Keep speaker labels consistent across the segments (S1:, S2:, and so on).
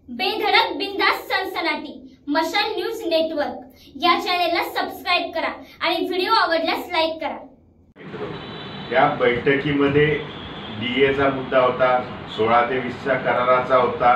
S1: बेधडक बिंदास सनसनाटी मशाल न्यूज नेटवर्क या चॅनेलला सबस्क्राइब करा आणि व्हिडिओ आवडल्यास लाईक करा।
S2: या बैठकीमध्ये डीएचा मुद्दा होता, 16 ते 20 चा कराराचा होता,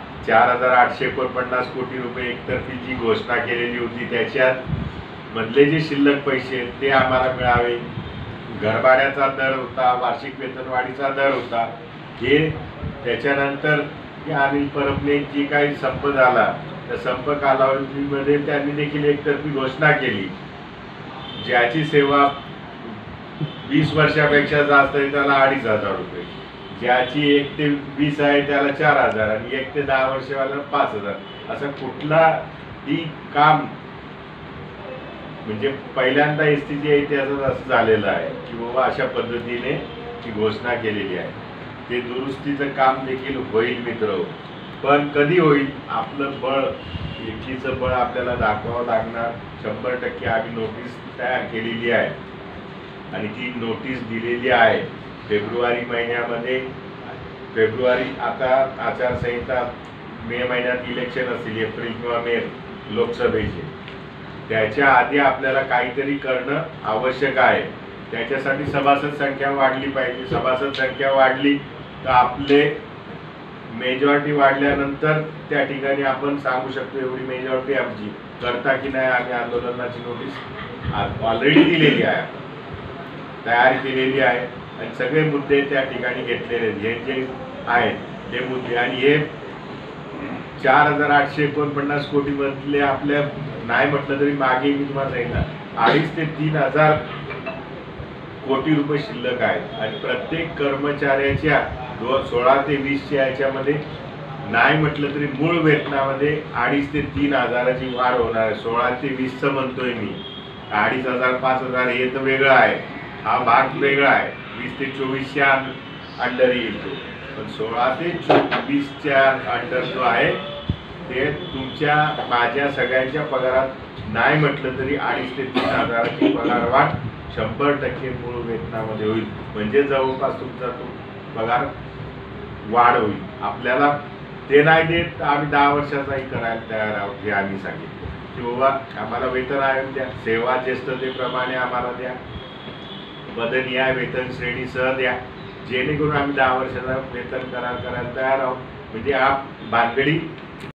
S2: 4849 कोटी रुपये एकतर्फी जी घोषणा केलेली होती त्याच्यात मधले जे शिल्लक पैसे ते आम्हाला मिळावे, घरभाड्याचा दर होता, वार्षिक वेतनवाढीचा दर होता, हे त्याच्यानंतर अनिल परबने जी काही संप झाला त्या संप कालावधीमध्ये त्यांनी देखील एकतर्फी घोषणा केली, ज्याची सेवा 20 वर्षापेक्षा जास्त आहे त्याला 2500 रुपये, ज्याची 1 ते 20 आहे त्याला 4000 आणि 1 ते 10 वर्षावाला 5000, असं कुठलाही काम म्हणजे पहिल्यांदा एसटीच्या इतिहासात असं झालेलं आहे की बाबा अशा पद्धतीने ती घोषणा केलेली आहे। ते दुरुस्तीचं काम देखील होईल मित्र, पण कधी होईल? आपलं बळ, एकीचं बळ आपल्याला दाखवावं लागणार। 100% आम्ही नोटीस तयार केलेली आहे आणि ती नोटीस दिलेली आहे फेब्रुवारी महिन्यामध्ये। फेब्रुवारी आता आचारसंहिता, मे महिन्यात इलेक्शन असतील, एप्रिल किंवा मे लोकसभेचे, त्याच्या आधी आपल्याला काहीतरी करणं आवश्यक आहे। त्याच्यासाठी सभासद संख्या वाढली पाहिजे। सभासद संख्या वाढली तर आपले मेजॉरिटी वाढल्यानंतर त्या ठिकाणी आपण सांगू शकतो एवढी मेजॉरिटी आमची करता की नाही। आम्ही आंदोलनाची नोटीस ऑलरेडी दिलेली आहे, तयार केलेली आहे आणि सगळे मुद्दे त्या ठिकाणी घेतलेले जे आहेत ते मुद्दे। आणि हे 4849 कोटी मधले आपल्या नाही म्हटलं तरी मागे मी तुम्हाला सांगितलं 2,500 ते 3,000 कोटी रुपये शिल्लक आहेत आणि प्रत्येक कर्मचाऱ्याच्या 16 ते 20 च्या याच्यामध्ये नाही म्हटलं तरी मूळ वेतनामध्ये 2,500 ते 3,000ची वाढ होणार आहे। 16 ते 20 म्हणतोय मी, 2,500 5,000 हे तर वेगळं आहे, हा भाग वेगळा आहे। 20 ते 24च्या अंडर येईल तो, पण 16 ते 24च्या अंडर जो आहे ते तुमच्या माझ्या सगळ्यांच्या पगारात नाही म्हटलं तरी 2,500 ते 3,000ची पगार वाढ 100% मूळ वेतनामध्ये होईल, म्हणजे जवळपास तुमचा तो पगार वाढ होईल। आपल्याला ते नाही देत आम्ही 10 वर्षाचाही करायला तयार आहोत। हे आम्ही सांगितलं की बाबा आम्हाला वेतन आयोग द्या, सेवा ज्येष्ठतेप्रमाणे आम्हाला द्या, पदनिहाय वेतन श्रेणीसह द्या, जेणेकरून आम्ही 10 वर्षाचा वेतन करार करायला तयार आहोत। म्हणजे हा भानगडी